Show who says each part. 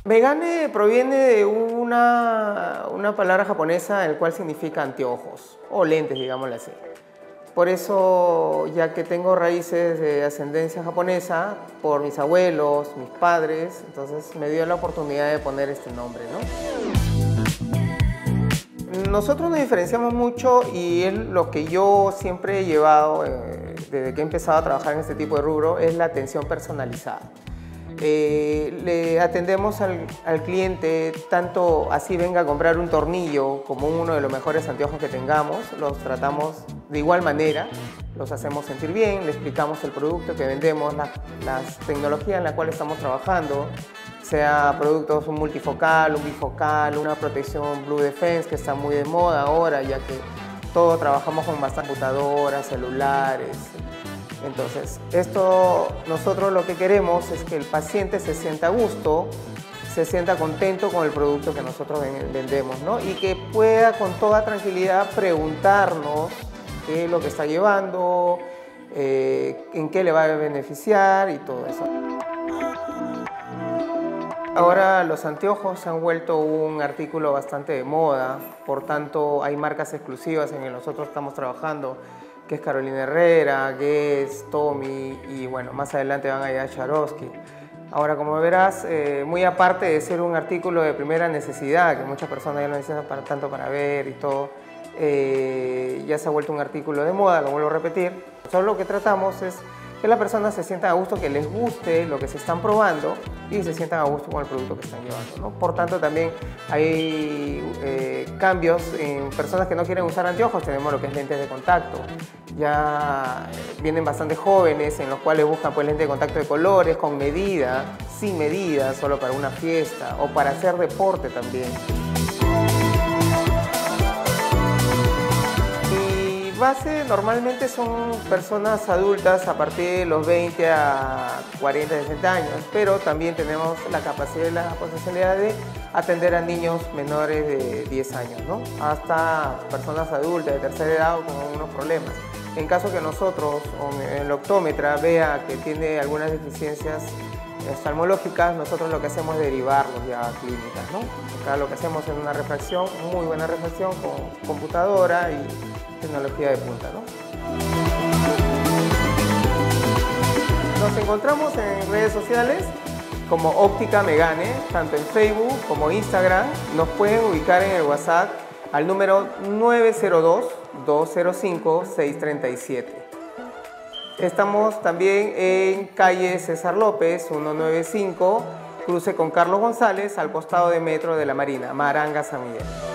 Speaker 1: Megane proviene de una palabra japonesa, el cual significa anteojos o lentes, digámoslo así. Por eso, ya que tengo raíces de ascendencia japonesa, por mis abuelos, mis padres, entonces me dio la oportunidad de poner este nombre, ¿no? Nosotros nos diferenciamos mucho y es lo que yo siempre he llevado desde que he empezado a trabajar en este tipo de rubro, es la atención personalizada. Le atendemos al cliente, tanto así venga a comprar un tornillo como uno de los mejores anteojos que tengamos, los tratamos de igual manera, los hacemos sentir bien, le explicamos el producto que vendemos, las tecnologías en las cuales estamos trabajando, sea productos un multifocal, un bifocal, una protección Blue Defense que está muy de moda ahora, ya que todo trabajamos con bastantes computadoras, celulares. Entonces, nosotros lo que queremos es que el paciente se sienta a gusto, se sienta contento con el producto que nosotros vendemos, ¿no? Y que pueda con toda tranquilidad preguntarnos qué es lo que está llevando, en qué le va a beneficiar y todo eso. Ahora los anteojos se han vuelto un artículo bastante de moda, por tanto hay marcas exclusivas en las que nosotros estamos trabajando, que es Carolina Herrera, Guess, Tommy y bueno, más adelante van a llegar Swarovski. Ahora, como verás, muy aparte de ser un artículo de primera necesidad, que muchas personas ya lo necesitan tanto para ver y todo, ya se ha vuelto un artículo de moda, lo vuelvo a repetir. Solo lo que tratamos es que la persona se sienta a gusto, que les guste lo que se están probando y se sientan a gusto con el producto que están llevando, ¿no? Por tanto, también hay cambios en personas que no quieren usar anteojos. Tenemos lo que es lentes de contacto. Ya vienen bastante jóvenes en los cuales buscan pues, lentes de contacto de colores, con medida, sin medida, solo para una fiesta o para hacer deporte también. Base normalmente son personas adultas a partir de los 20 a 40, 60 años, pero también tenemos la capacidad y la posibilidad de atender a niños menores de 10 años, ¿no? Hasta personas adultas de tercera edad con unos problemas. En caso que nosotros, o el optómetra, vea que tiene algunas deficiencias oftalmológicas, nosotros lo que hacemos es derivarlos ya a clínicas, ¿no? Acá lo que hacemos es una refracción, muy buena refracción con computadora y tecnología de punta, ¿no? Nos encontramos en redes sociales como Óptica Megane, tanto en Facebook como Instagram. Nos pueden ubicar en el WhatsApp al número 902-205-637. Estamos también en calle César López, 195, cruce con Carlos González, al costado de Metro de la Marina, Maranga, San Miguel.